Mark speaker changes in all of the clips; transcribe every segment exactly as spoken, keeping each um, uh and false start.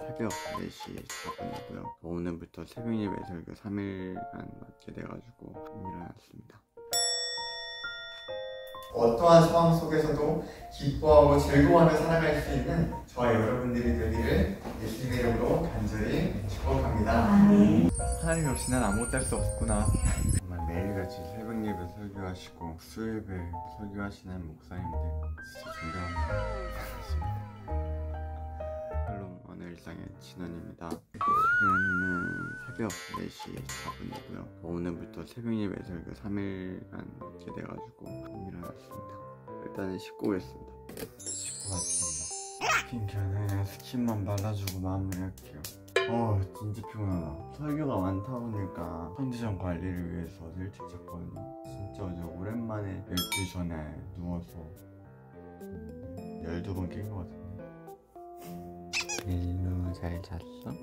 Speaker 1: 새벽 네 시 사 분이고요. 오늘부터 새벽 예배 설교 삼 일간 맡게 돼가지고 일어났습니다.
Speaker 2: 어떠한 상황 속에서도 기뻐하고 즐거워하며 살아갈 수 있는 저와 여러분들이 되기를 예수님의 이름으로 간절히 축복합니다.
Speaker 1: 아멘. 하나님 없이 난 아무것도 할 수 없구나. 정말 매일같이 새벽 예배 설교하시고 수요예배 설교하시는 목사님들 진짜 존경합니다. 샬롬 오늘 일상의 진원입니다. 지금은 새벽 네 시 사 분이고요. 오늘부터 새벽 예배 설교 삼 일간 맡게 돼가지고 일어났습니다. 일단은 씻고 오겠습니다. 씻고 왔습니다. 스킨케어는 스킨만 발라주고 마무리할게요. 어 진짜 피곤하다. 설교가 많다 보니까 컨디션 관리를 위해서 일찍 잤거든요. 진짜 어제 오랜만에 열두 시 전에 누워서 열두 번 깬 것 같은데. 일루 잘 잤어?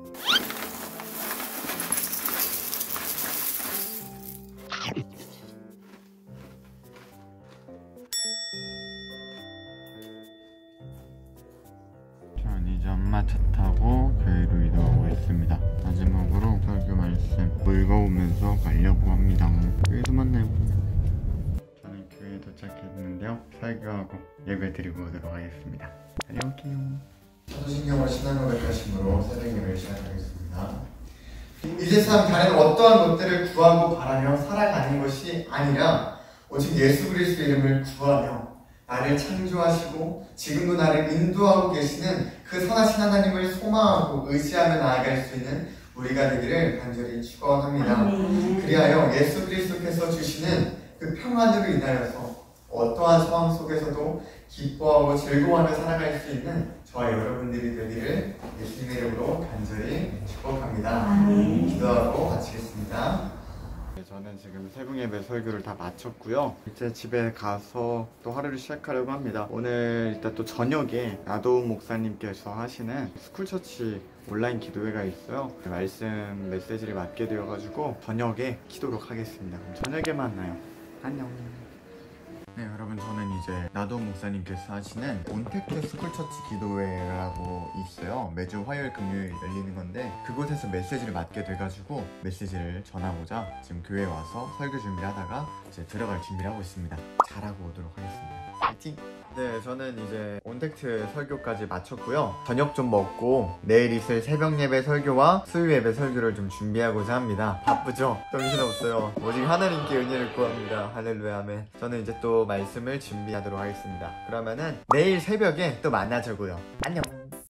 Speaker 1: 전 이제 엄마 차 타고 교회로 이동하고 있습니다. 마지막으로 설교 말씀 읽어오면서 가려고 합니다. 교회에서 만나요. 저는 교회에 도착했는데요. 설교하고 예배 드리고 오도록 하겠습니다. 다녀올게요.
Speaker 2: 사도신경으로 신앙 고백하심으로 새벽 예배를 시작하겠습니다. 이 세상 다른 어떠한 것들을 구하고 바라며 살아가는 것이 아니라 오직 예수 그리스도의 이름을 구하며 나를 창조하시고 지금도 나를 인도하고 계시는 그 선하신 하나님을 소망하고 의지하며 나아갈 수 있는 우리가 되기를 간절히 축원합니다. 그리하여 예수 그리스도께서 주시는 그 평안으로 인하여서 어떠한 상황 속에서도 기뻐하고 즐거워하며 살아갈 수 있는 저와 여러분들이 되기를 예수님의 이름으로 간절히 축복합니다. 기도하고 마치겠습니다.
Speaker 1: 저는 지금 새벽 예배 설교를 다 마쳤고요. 이제 집에 가서 또 하루를 시작하려고 합니다. 오늘 일단 또 저녁에 나도우 목사님께서 하시는 스쿨처치 온라인 기도회가 있어요. 말씀 메시지를 맡게 되어가지고 저녁에 키도록 하겠습니다. 그럼 저녁에 만나요. 안녕. 네 여러분, 저는 이제 나도우 목사님께서 하시는 온택트 스쿨처치 기도회라고 있어요. 매주 화요일 금요일 열리는 건데 그곳에서 메시지를 맡게 돼가지고 메시지를 전하고자 지금 교회에 와서 설교 준비를 하다가 이제 들어갈 준비를 하고 있습니다. 잘하고 오도록 하겠습니다. 파이팅! 네, 저는 이제 온택트 설교까지 마쳤고요. 저녁 좀 먹고 내일 있을 새벽 예배 설교와 수요 예배 설교를 좀 준비하고자 합니다. 바쁘죠? 정신없어요. 오직 하나님께 은혜를 구합니다. 할렐루야 아멘. 저는 이제 또 말씀을 준비하도록 하겠습니다. 그러면은 내일 새벽에 또 만나자고요. 안녕. 네,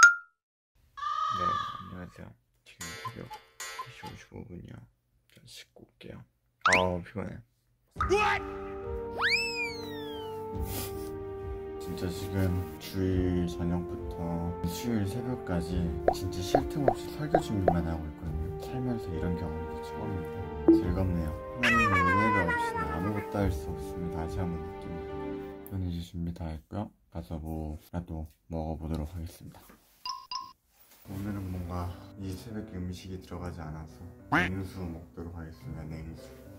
Speaker 1: 안녕하세요. 지금 새벽 세 시 오십오 분이요 좀 씻고 올게요. 아우 피곤해. 진짜 지금 주일 저녁부터 수요일 새벽까지 진짜 쉴 틈 없이 설교 준비만 하고 있거든요. 살면서 이런 경험도 처음입니다. 즐겁네요. 하나님의 은혜가 없이는 아무것도 할 수 없음을 다시 한번 느낍니다. 저는 이제 준비 다 했고요. 가서 뭐라도 먹어보도록 하겠습니다. 오늘은 뭔가 이 새벽에 음식이 들어가지 않아서 냉수 먹도록 하겠습니다. 냉수.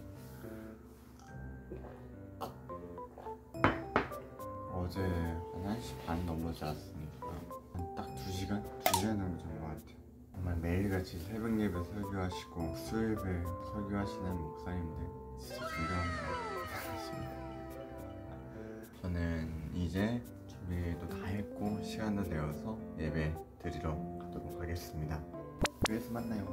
Speaker 1: 어제 한 한 시 반 넘어 잤으니까 한 딱 두 시간? 두 시간 정도 잔 것 같아요. 정말 매일같이 새벽 예배 설교하시고 수요 예배 설교하시는 목사님들 진짜 존경합니다. 저는 이제 준비도 다 했고 시간도 되어서 예배 드리러 가도록 하겠습니다. 교회에서 만나요.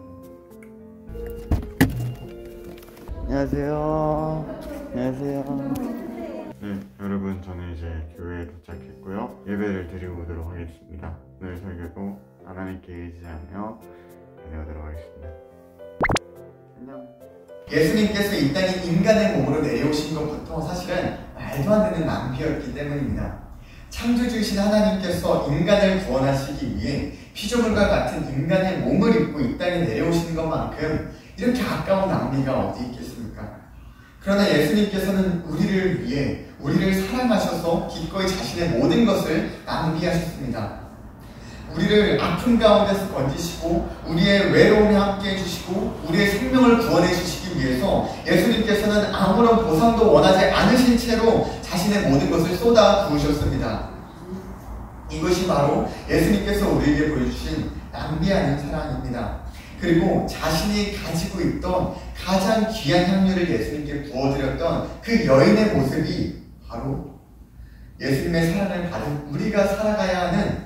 Speaker 1: 안녕하세요. 안녕하세요. 네, 여러분, 저는 이제 교회에 도착했고요. 예배를 드리고 오도록 하겠습니다. 오늘 설교도 하나님께 의지하며 다녀오도록 하겠습니다. 안녕.
Speaker 2: 예수님께서 이 땅에 인간의 몸으로 내려오신 것부터 사실은 말도 안 되는 낭비였기 때문입니다. 창조주이신 하나님께서 인간을 구원하시기 위해 피조물과 같은 인간의 몸을 입고 이 땅에 내려오시는 것만큼 이렇게 아까운 낭비가 어디 있겠습니까? 그러나 예수님께서는 우리를 위해 우리를 사랑하셔서 기꺼이 자신의 모든 것을 낭비하셨습니다. 우리를 아픔 가운데서 건지시고 우리의 외로움에 함께 해주시고 우리의 생명을 구원해 주시기 위해서 예수님께서는 아무런 보상도 원하지 않으신 채로 자신의 모든 것을 쏟아 부으셨습니다. 이것이 바로 예수님께서 우리에게 보여주신 낭비하는 사랑입니다. 그리고 자신이 가지고 있던 가장 귀한 향유를 예수님께 부어드렸던 그 여인의 모습이 바로 예수님의 사랑을 받은 우리가 살아가야 하는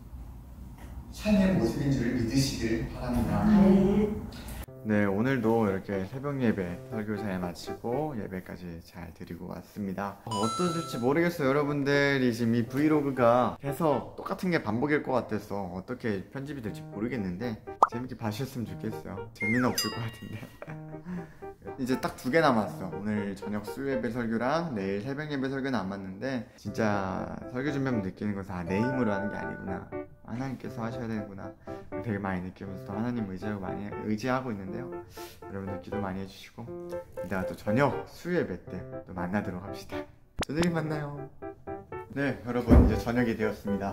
Speaker 2: 삶의 모습인 줄을 믿으시길 바랍니다.
Speaker 1: 네, 오늘도 이렇게 새벽 예배 설교 잘 마치고 예배까지 잘 드리고 왔습니다. 어, 어떠실지 모르겠어요. 여러분들이 지금 이 브이로그가 계속 똑같은 게 반복일 것 같아서 어떻게 편집이 될지 모르겠는데 재밌게 봐주셨으면 좋겠어요. 재미는 없을 것 같은데. 이제 딱 두 개 남았어. 오늘 저녁 수요 예배 설교랑 내일 새벽 예배 설교 남았는데 진짜 설교 준비하면 느끼는 것은 아, 내 힘으로 하는 게 아니구나. 하나님께서 하셔야 되는구나. 되게 많이 느끼면서 하나님 의지하고 많이 의지하고 있는데요. 여러분들 기도 많이 해주시고 이따가 또 저녁 수요 예배 때 또 만나도록 합시다. 저녁에 만나요. 네, 여러분 이제 저녁이 되었습니다.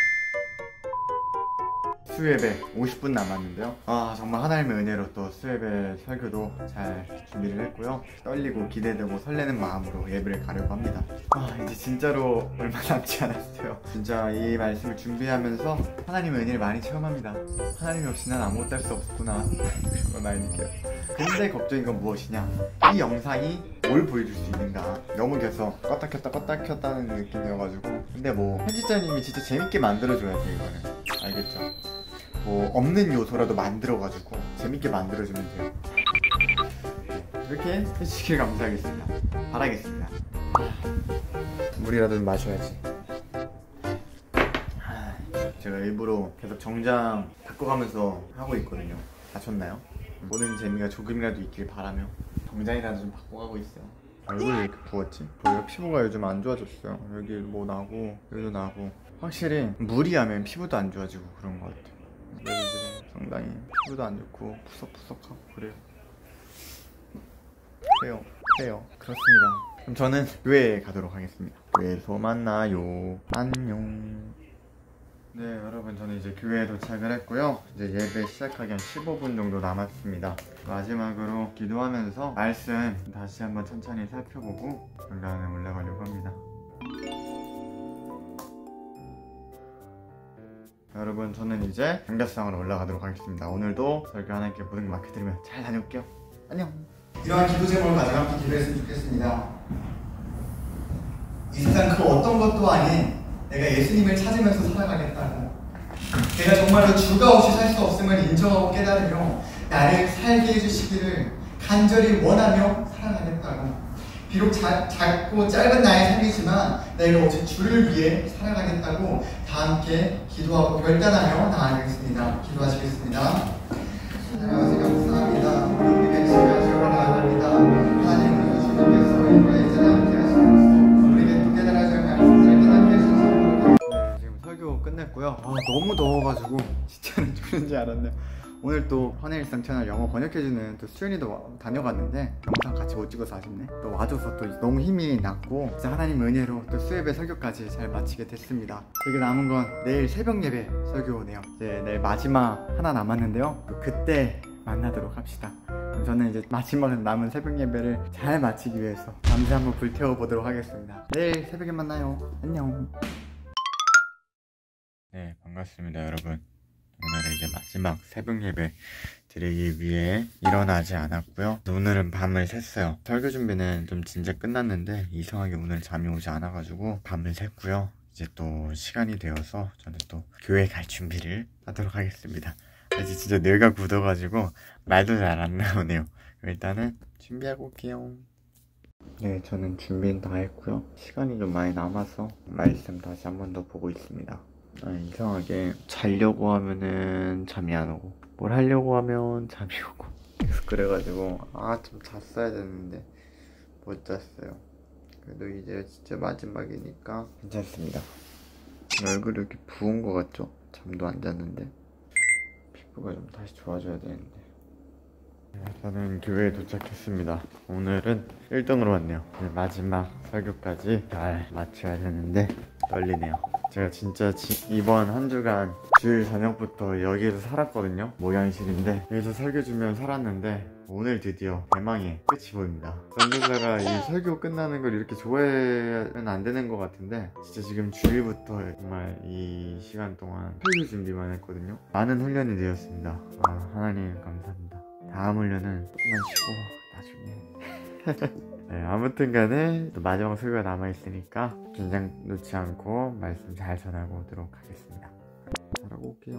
Speaker 1: 수예배 오십 분 남았는데요. 아, 정말 하나님의 은혜로 또 수예배 설교도 잘 준비를 했고요. 떨리고 기대되고 설레는 마음으로 예배를 가려고 합니다. 아, 이제 진짜로 얼마 남지 않았어요. 진짜 이 말씀을 준비하면서 하나님의 은혜를 많이 체험합니다. 하나님이 없이 난 아무것도 할 수 없구나 그런 걸 많이 느껴요. 근데 걱정인 건 무엇이냐, 이 영상이 뭘 보여줄 수 있는가. 너무 계속 껐다 켰다 껐다 켰다는 느낌이어가지고. 근데 뭐 편집자님이 진짜 재밌게 만들어줘야 돼. 이거는 알겠죠? 뭐 없는 요소라도 만들어가지고 재밌게 만들어주면 돼요. 이렇게 해주시길 감사하겠습니다. 바라겠습니다. 물이라도 좀 마셔야지. 제가 일부러 계속 정장 바꿔가면서 하고 있거든요. 다쳤나요? 보는 재미가 조금이라도 있길 바라며 정장이라도 좀 바꿔가고 있어요. 얼굴이 왜 이렇게 부었지? 저희가 피부가 요즘 안 좋아졌어요. 여기 뭐 나고 여기도 나고. 확실히 무리하면 피부도 안 좋아지고 그런 것 같아요. 요즘 상당히 피부도 안 좋고 푸석푸석하고 그래요. 그래요 그래요 그렇습니다. 그럼 저는 교회에 가도록 하겠습니다. 교회에서 만나요. 안녕. 네, 여러분 저는 이제 교회에 도착을 했고요. 이제 예배 시작하기 한 십오 분 정도 남았습니다. 마지막으로 기도하면서 말씀 다시 한번 천천히 살펴보고 중간에 올라가려고 합니다. 여러분 저는 이제 경계상으로 올라가도록 하겠습니다. 오늘도 설교 하나님께 모든 걸 맡겨드리며 잘 다녀올게요. 안녕.
Speaker 2: 이러한 기도 제목을 가지고 함께 기도했으면 좋겠습니다. 이 세상 그 어떤 것도 아닌 내가 예수님을 찾으면서 살아가겠다고, 내가 정말로 주가 없이 살 수 없음을 인정하고 깨달으며 나를 살게 해주시기를 간절히 원하며 살아가겠다고. 비록 자, 작고 짧은 나의 삶이지만 내가 오직 주를 위해 살아가겠다고 다 함께 기도하고 결단하며 나아가겠습니다. 기도하시겠습니다. 하나님 감사합니다. 우리에게 지켜주시고 감사합니다. 하나님 주님께서 이번에 이제 함께 하시면서 우리에게 또 깨달아야 할 말씀을 깨닫게 해주셔서
Speaker 1: 네, 지금 설교 끝냈고요. 아, 너무 더워가지고 진짜는 죽는 알았네요. 오늘 또 헌혜일상 채널 영어 번역해주는 또 수연이도 다녀갔는데 영상 같이 못 찍어서 아쉽네. 또 와줘서 또 너무 힘이 났고 진짜 하나님 은혜로 또 수예배 설교까지 잘 마치게 됐습니다. 여기 남은 건 내일 새벽 예배 설교네요. 이제 내일 마지막 하나 남았는데요. 또 그때 만나도록 합시다. 그럼 저는 이제 마지막 남은 새벽 예배를 잘 마치기 위해서 밤새 한번 불태워 보도록 하겠습니다. 내일 새벽에 만나요. 안녕. 네, 반갑습니다 여러분. 오늘은 이제 마지막 새벽 예배 드리기 위해 일어나지 않았고요. 오늘은 밤을 샜어요. 설교 준비는 좀 진짜 끝났는데 이상하게 오늘 잠이 오지 않아가지고 밤을 샜고요. 이제 또 시간이 되어서 저는 또 교회 갈 준비를 하도록 하겠습니다. 이제 진짜 뇌가 굳어가지고 말도 잘 안 나오네요. 일단은 준비하고 올게요. 네, 저는 준비는 다 했고요. 시간이 좀 많이 남아서 말씀 다시 한 번 더 보고 있습니다. 아, 이상하게 자려고 하면은 잠이 안 오고 뭘 하려고 하면 잠이 오고 계속 그래가지고 아 좀 잤어야 되는데 못 잤어요. 그래도 이제 진짜 마지막이니까 괜찮습니다. 얼굴이 이렇게 부은 것 같죠? 잠도 안 잤는데 피부가 좀 다시 좋아져야 되는데. 저는 교회에 도착했습니다. 오늘은 일 등으로 왔네요. 마지막 설교까지 잘 마쳐야 되는데 떨리네요. 제가 진짜 지, 이번 한 주간 주일 저녁부터 여기에서 살았거든요. 모양실인데 여기서 설교 주면 살았는데 오늘 드디어 대망의 끝이 보입니다. 선교사가 이 설교 끝나는 걸 이렇게 좋아하면 안 되는 것 같은데 진짜 지금 주일부터 정말 이 시간 동안 설교 준비만 했거든요. 많은 훈련이 되었습니다. 아, 하나님 감사합니다. 다음 훈련은 조금만 쉬고 나중에 네, 아무튼 간에 또 마지막 설교가 남아있으니까 긴장 놓지 않고 말씀 잘 전하고 오도록 하겠습니다. 잘하고 올게요.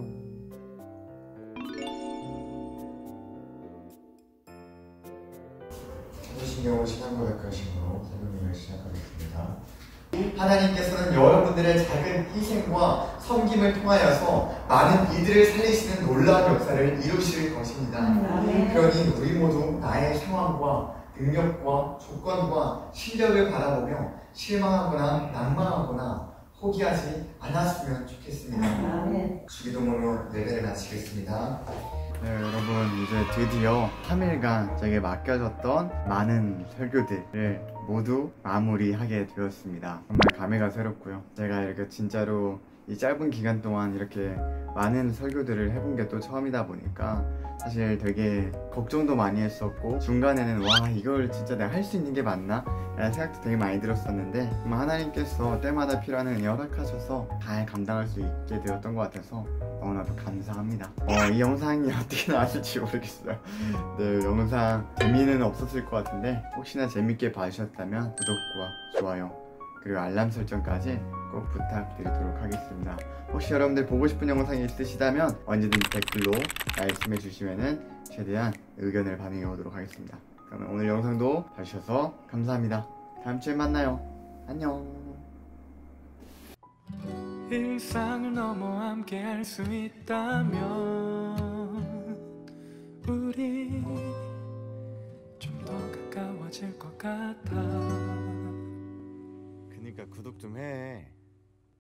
Speaker 2: 신경을 신앙고백하심으로 설교를 시작하겠습니다. 하나님께서는 여러분들의 작은 희생과 섬김을 통하여서 많은 이들을 살리시는 놀라운 역사를 이루실 것입니다.
Speaker 3: 아멘.
Speaker 2: 그러니 우리 모두 나의 상황과 능력과 조건과 실력을 바라보며 실망하거나 낭망하거나 포기하지 않았으면 좋겠습니다.
Speaker 3: 아멘.
Speaker 2: 주기도문으로 예배를 마치겠습니다.
Speaker 1: 네, 여러분 이제 드디어 삼 일간 제게 맡겨졌던 많은 설교들을 모두 마무리하게 되었습니다. 정말 감회가 새롭고요. 제가 이렇게 진짜로 이 짧은 기간 동안 이렇게 많은 설교들을 해본 게 또 처음이다 보니까 사실 되게 걱정도 많이 했었고 중간에는 와 이걸 진짜 내가 할 수 있는 게 맞나? 라는 생각도 되게 많이 들었었는데 정말 하나님께서 때마다 필요한 은혜 허락하셔서 잘 감당할 수 있게 되었던 것 같아서 너무나도 감사합니다. 어, 이 영상이 어떻게 나왔을지 모르겠어요. 네, 영상 재미는 없었을 것 같은데 혹시나 재밌게 봐주셨다면 구독과 좋아요 그리고 알람 설정까지 꼭 부탁드리도록 하겠습니다. 혹시 여러분들 보고 싶은 영상이 있으시다면 언제든지 댓글로 말씀해 주시면은 최대한 의견을 반영해 보도록 하겠습니다. 그러면 오늘 영상도 봐주셔서 감사합니다. 다음 주에 만나요. 안녕.
Speaker 4: 일상을 넘어 함께 할 수 있다면 우리 좀 더 가까워질 것 같아.
Speaker 1: 그니까 구독 좀 해.